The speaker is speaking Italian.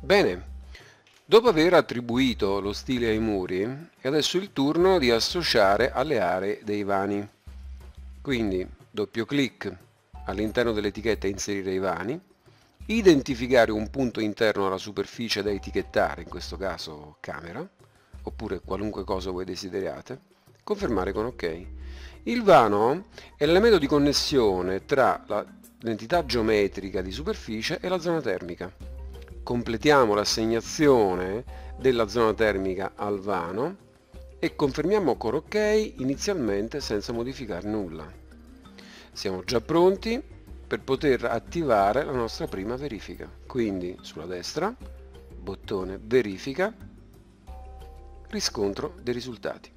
Bene, dopo aver attribuito lo stile ai muri, è adesso il turno di associare alle aree dei vani. Quindi doppio clic all'interno dell'etichetta inserire i vani, identificare un punto interno alla superficie da etichettare, in questo caso camera, oppure qualunque cosa voi desideriate, confermare con ok. Il vano è l'elemento di connessione tra l'entità geometrica di superficie e la zona termica. Completiamo l'assegnazione della zona termica al vano e confermiamo con ok inizialmente senza modificare nulla. Siamo già pronti per poter attivare la nostra prima verifica. Quindi sulla destra, bottone verifica, riscontro dei risultati.